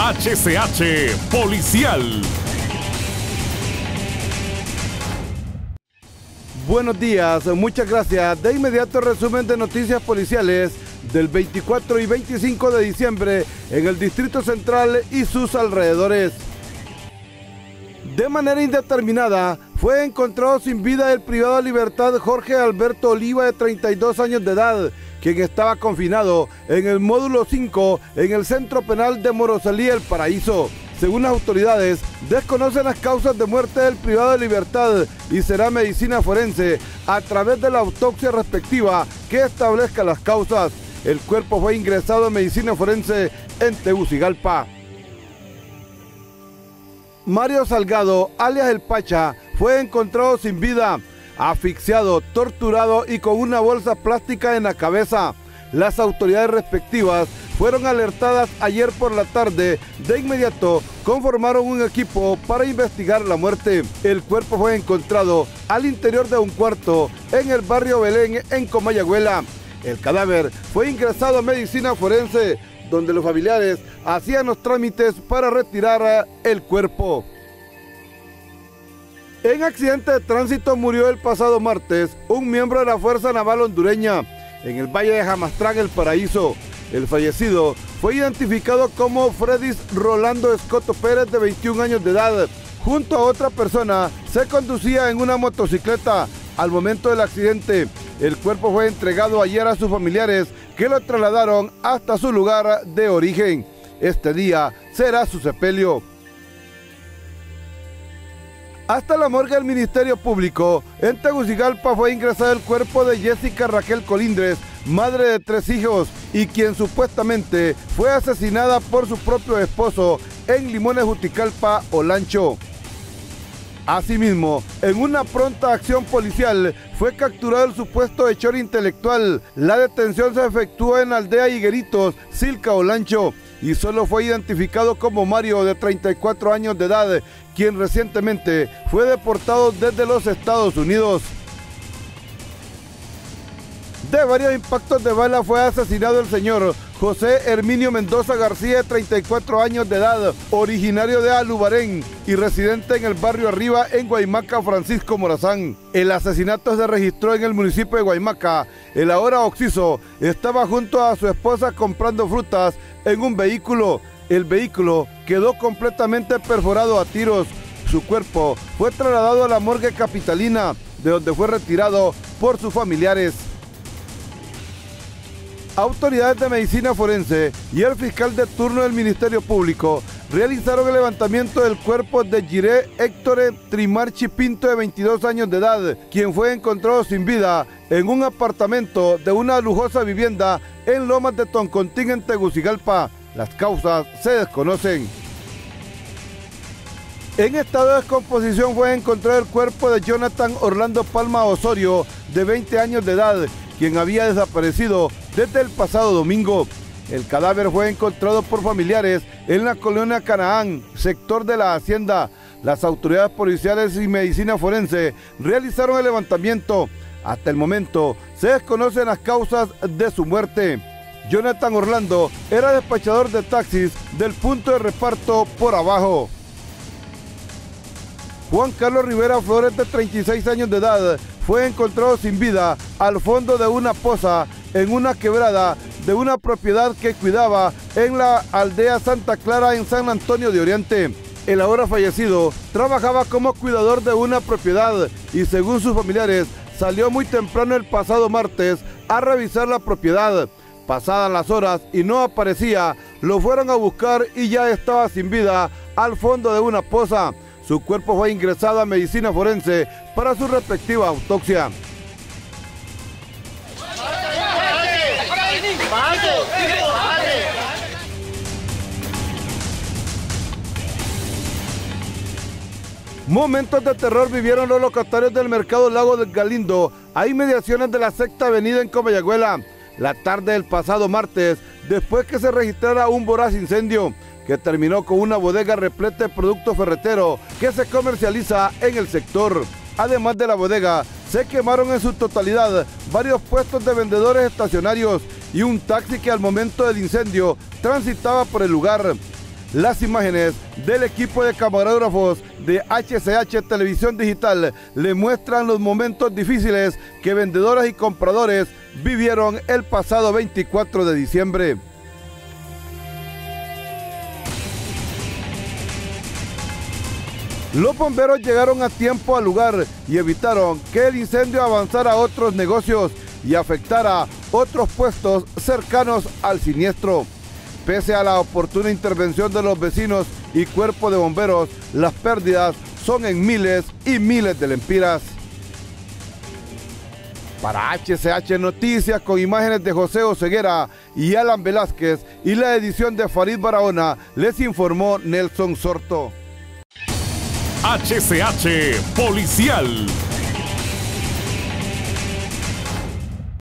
HCH Policial. Buenos días, muchas gracias. De inmediato resumen de noticias policiales del 24 y 25 de diciembre en el Distrito Central y sus alrededores. De manera indeterminada, fue encontrado sin vida el privado de libertad Jorge Alberto Oliva, de 32 años de edad, quien estaba confinado en el módulo 5 en el Centro Penal de Moroselí, El Paraíso. Según las autoridades, desconocen las causas de muerte del privado de libertad y será medicina forense a través de la autopsia respectiva que establezca las causas. El cuerpo fue ingresado en medicina forense en Tegucigalpa. Mario Salgado, alias El Pacha, fue encontrado sin vida, asfixiado, torturado y con una bolsa plástica en la cabeza. Las autoridades respectivas fueron alertadas ayer por la tarde. De inmediato conformaron un equipo para investigar la muerte. El cuerpo fue encontrado al interior de un cuarto en el barrio Belén, en Comayagüela. El cadáver fue ingresado a medicina forense, donde los familiares hacían los trámites para retirar el cuerpo. En accidente de tránsito murió el pasado martes un miembro de la Fuerza Naval hondureña en el Valle de Jamastrán, El Paraíso. El fallecido fue identificado como Fredis Rolando Escoto Pérez, de 21 años de edad. Junto a otra persona se conducía en una motocicleta al momento del accidente. El cuerpo fue entregado ayer a sus familiares, que lo trasladaron hasta su lugar de origen. Este día será su sepelio. Hasta la morgue del Ministerio Público en Tegucigalpa fue ingresado el cuerpo de Jessica Raquel Colindres, madre de 3 hijos, y quien supuestamente fue asesinada por su propio esposo en Limones, Juticalpa, Olancho. Asimismo, en una pronta acción policial fue capturado el supuesto hechor intelectual. La detención se efectuó en la aldea Higueritos, Silca, Olancho, y solo fue identificado como Mario, de 34 años de edad, quien recientemente fue deportado desde los Estados Unidos. De varios impactos de bala fue asesinado el señor José Herminio Mendoza García, de 34 años de edad, originario de Alubarén y residente en el barrio Arriba, en Guaymaca, Francisco Morazán. El asesinato se registró en el municipio de Guaymaca. El ahora occiso estaba junto a su esposa comprando frutas en un vehículo. El vehículo quedó completamente perforado a tiros. Su cuerpo fue trasladado a la morgue capitalina, de donde fue retirado por sus familiares. Autoridades de medicina forense y el fiscal de turno del Ministerio Público realizaron el levantamiento del cuerpo de Jiré Héctor Trimarchi Pinto, de 22 años de edad, quien fue encontrado sin vida en un apartamento de una lujosa vivienda en Lomas de Toncontín, en Tegucigalpa. Las causas se desconocen. En estado de descomposición fue encontrado el cuerpo de Jonathan Orlando Palma Osorio, de 20 años de edad, quien había desaparecido desde el pasado domingo. El cadáver fue encontrado por familiares en la colonia Canaán, sector de la Hacienda. Las autoridades policiales y medicina forense realizaron el levantamiento. Hasta el momento se desconocen las causas de su muerte. Jonathan Orlando era despachador de taxis del punto de reparto Por Abajo. Juan Carlos Rivera Flores, de 36 años de edad, fue encontrado sin vida al fondo de una poza en una quebrada de una propiedad que cuidaba en la aldea Santa Clara, en San Antonio de Oriente. El ahora fallecido trabajaba como cuidador de una propiedad y, según sus familiares, salió muy temprano el pasado martes a revisar la propiedad. Pasadas las horas y no aparecía, lo fueron a buscar y ya estaba sin vida al fondo de una poza. Su cuerpo fue ingresado a medicina forense para su respectiva autopsia. Momentos de terror vivieron los locatarios del mercado Lago del Galindo, a inmediaciones de la Sexta Avenida, en Comayagüela, la tarde del pasado martes, después que se registrara un voraz incendio que terminó con una bodega repleta de productos ferreteros que se comercializa en el sector. Además de la bodega, se quemaron en su totalidad varios puestos de vendedores estacionarios y un taxi que al momento del incendio transitaba por el lugar. Las imágenes del equipo de camarógrafos de HCH Televisión Digital le muestran los momentos difíciles que vendedoras y compradores vivieron el pasado 24 de diciembre. Los bomberos llegaron a tiempo al lugar y evitaron que el incendio avanzara a otros negocios y afectara otros puestos cercanos al siniestro. Pese a la oportuna intervención de los vecinos y cuerpo de bomberos, las pérdidas son en miles y miles de lempiras. Para HCH Noticias, con imágenes de José Oseguera y Alan Velázquez y la edición de Farid Barahona, les informó Nelson Sorto. HCH Policial.